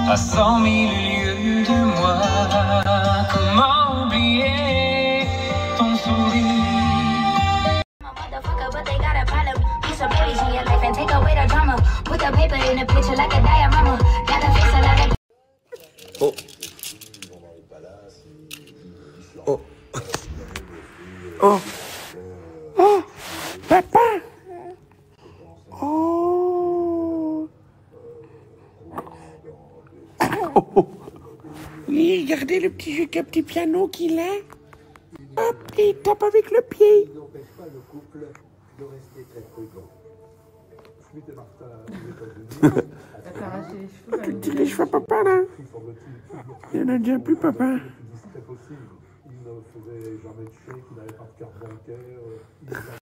à 100 000 lieues de moi. Comment oublier ton sourire? But they got a problem. Put some babies in your life and take away the drama. Put the paper in the picture like a diorama. Gotta fix a lot of. Oh. Oh. Oh. Oh. Papa. Oh. Oh. Oui, regardez le petit jeu, un petit piano qu'il a. Hop, il tape avec le pied. N'empêche pas le couple de rester très prudent. Schmitt et Martin aux États-Unis. Tu les cheveux, papa, là. Il y en a déjà plus, papa. C'était possible. Il ne faisait jamais de chèque, il n'avait pas de carte bancaire.